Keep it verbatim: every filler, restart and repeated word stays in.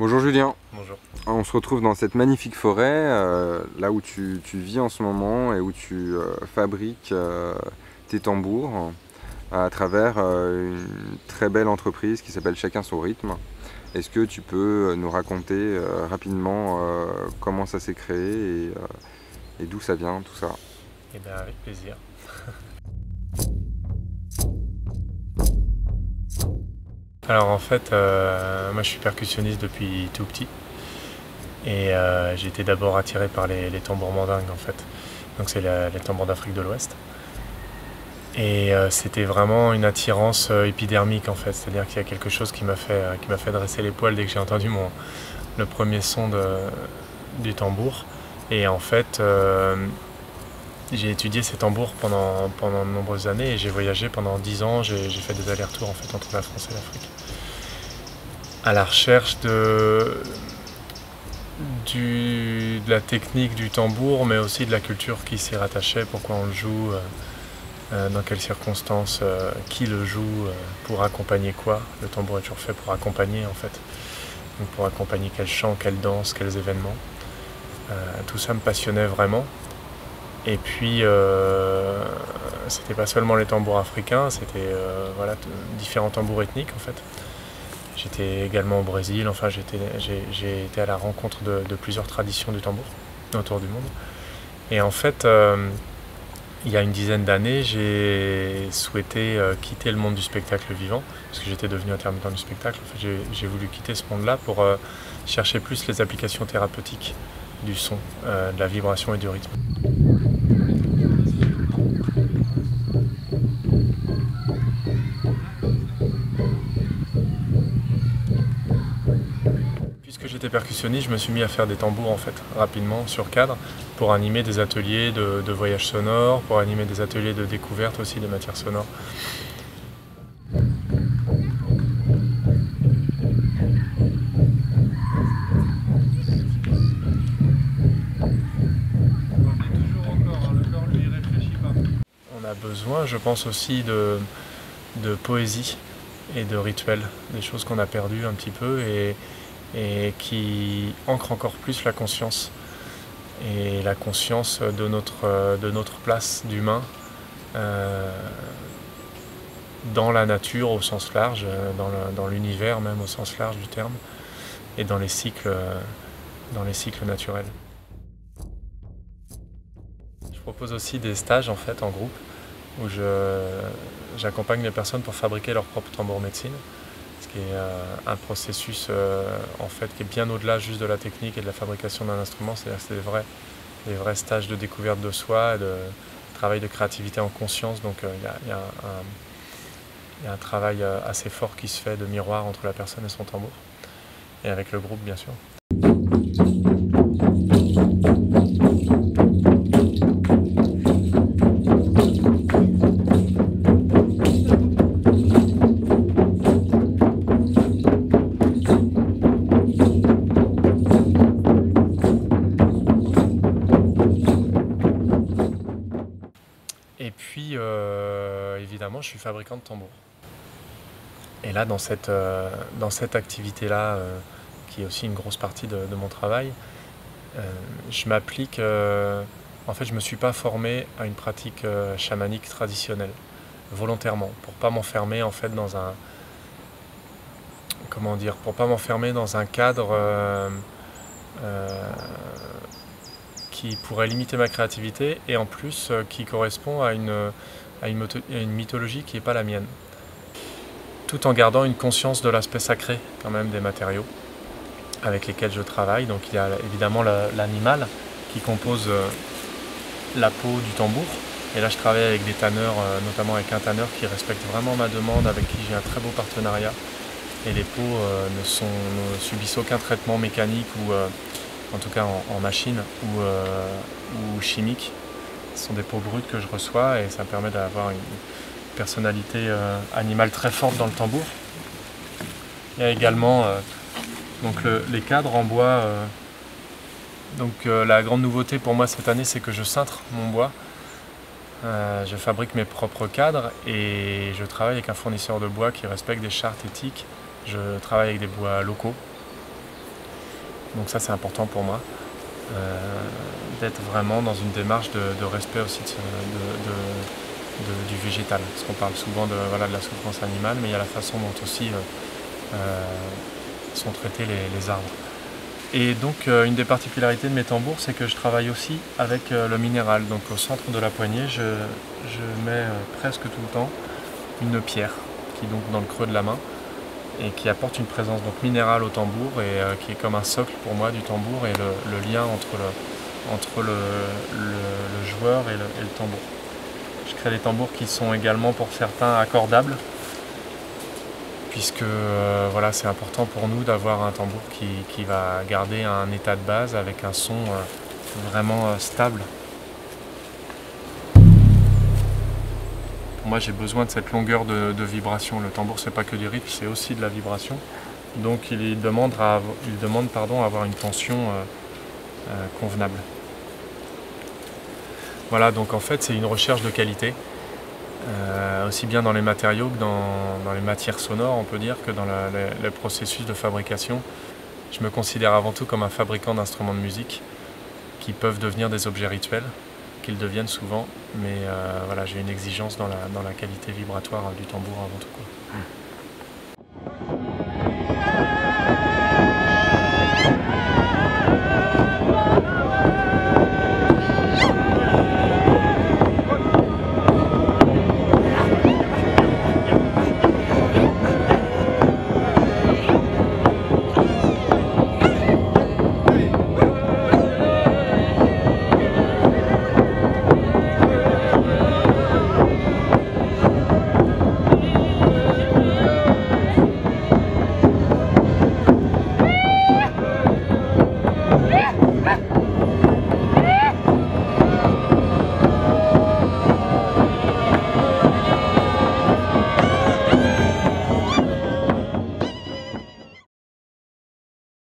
Bonjour Julien. Bonjour. On se retrouve dans cette magnifique forêt, euh, là où tu, tu vis en ce moment et où tu euh, fabriques euh, tes tambours à travers euh, une très belle entreprise qui s'appelle Chacun son rythme. Est-ce que tu peux nous raconter euh, rapidement euh, comment ça s'est créé et, euh, et d'où ça vient tout ça? Eh bien, avec plaisir. Alors en fait, euh, moi je suis percussionniste depuis tout petit et euh, j'ai été d'abord attiré par les, les tambours mandingues en fait. Donc c'est la- les tambours d'Afrique de l'Ouest. Et euh, c'était vraiment une attirance euh, épidermique en fait, c'est-à-dire qu'il y a quelque chose qui m'a fait, euh, qui m'a fait dresser les poils dès que j'ai entendu mon, le premier son de, du tambour. Et en fait, euh, j'ai étudié ces tambours pendant, pendant de nombreuses années et j'ai voyagé pendant dix ans, j'ai j'ai fait des allers-retours en fait entre la France et l'Afrique. À la recherche de, du, de la technique du tambour, mais aussi de la culture qui s'y rattachait, pourquoi on le joue, euh, euh, dans quelles circonstances, euh, qui le joue, euh, pour accompagner quoi. Le tambour est toujours fait pour accompagner en fait. Donc pour accompagner quel chant, quelle danse, quels événements. Euh, tout ça me passionnait vraiment. Et puis, euh, c'était pas seulement les tambours africains, c'était euh, voilà, différents tambours ethniques en fait. J'étais également au Brésil, enfin j'ai été à la rencontre de, de plusieurs traditions du tambour autour du monde. Et en fait, euh, il y a une dizaine d'années, j'ai souhaité euh, quitter le monde du spectacle vivant, parce que j'étais devenu intermittent du spectacle. En fait, j'ai voulu quitter ce monde-là pour euh, chercher plus les applications thérapeutiques du son, euh, de la vibration et du rythme. Puisque j'étais percussionniste, je me suis mis à faire des tambours en fait, rapidement, sur cadre, pour animer des ateliers de, de voyage sonore, pour animer des ateliers de découverte aussi de matières sonores. On a besoin, je pense aussi, de, de poésie et de rituels, des choses qu'on a perdues un petit peu et, et qui ancrent encore plus la conscience. Et la conscience de notre, de notre place d'humain euh, dans la nature au sens large, dans l'univers même au sens large du terme, et dans les cycles, dans les cycles naturels. Je propose aussi des stages en fait en groupe où j'accompagne les personnes pour fabriquer leur propre tambour médecine, ce qui est euh, un processus euh, en fait qui est bien au-delà juste de la technique et de la fabrication d'un instrument, c'est-à-dire que c'est des vrais, des vrais stages de découverte de soi et de travail de créativité en conscience, donc il euh, y, y, y a un travail assez fort qui se fait de miroir entre la personne et son tambour, et avec le groupe bien sûr. Et puis, euh, évidemment, je suis fabricant de tambours. Et là, dans cette, euh, dans cette activité-là, euh, qui est aussi une grosse partie de, de mon travail, euh, je m'applique... Euh, en fait, je ne me suis pas formé à une pratique euh, chamanique traditionnelle, volontairement, pour ne pas m'enfermer en fait dans un... Comment dire? Pour pas m'enfermer dans un cadre... Euh, euh, qui pourrait limiter ma créativité et en plus euh, qui correspond à une, à une, à une mythologie qui n'est pas la mienne. Tout en gardant une conscience de l'aspect sacré quand même des matériaux avec lesquels je travaille. Donc il y a évidemment l'animal qui compose euh, la peau du tambour. Et là je travaille avec des tanneurs, euh, notamment avec un tanneur qui respecte vraiment ma demande, avec qui j'ai un très beau partenariat. Et les peaux euh, ne, sont, ne subissent aucun traitement mécanique ou euh, en tout cas en, en machine ou, euh, ou chimique. Ce sont des peaux brutes que je reçois et ça me permet d'avoir une personnalité euh, animale très forte dans le tambour. Il y a également euh, donc le, les cadres en bois. Euh, donc euh, la grande nouveauté pour moi cette année, c'est que je cintre mon bois. Euh, je fabrique mes propres cadres et je travaille avec un fournisseur de bois qui respecte des chartes éthiques. Je travaille avec des bois locaux. Donc ça c'est important pour moi, euh, d'être vraiment dans une démarche de, de respect aussi de, de, de, de, du végétal. Parce qu'on parle souvent de, voilà, de la souffrance animale, mais il y a la façon dont aussi euh, euh, sont traités les, les arbres. Et donc euh, une des particularités de mes tambours, c'est que je travaille aussi avec euh, le minéral. Donc au centre de la poignée, je, je mets euh, presque tout le temps une pierre qui est donc dans le creux de la main et qui apporte une présence donc minérale au tambour et euh, qui est comme un socle pour moi du tambour et le, le lien entre, le, entre le, le, le joueur et le, et le tambour. Je crée des tambours qui sont également pour certains accordables, puisque euh, voilà, c'est important pour nous d'avoir un tambour qui, qui va garder un état de base avec un son euh, vraiment euh, stable. Pour moi, j'ai besoin de cette longueur de, de vibration. Le tambour, c'est pas que du rythme, c'est aussi de la vibration. Donc il demande, à, il demande pardon, à avoir une tension euh, euh, convenable. Voilà, donc en fait, c'est une recherche de qualité. Euh, aussi bien dans les matériaux que dans, dans les matières sonores, on peut dire, que dans la, les, les processus de fabrication. Je me considère avant tout comme un fabricant d'instruments de musique qui peuvent devenir des objets rituels, qu'ils deviennent souvent, mais euh, voilà, j'ai une exigence dans la, dans la qualité vibratoire du tambour avant tout, quoi.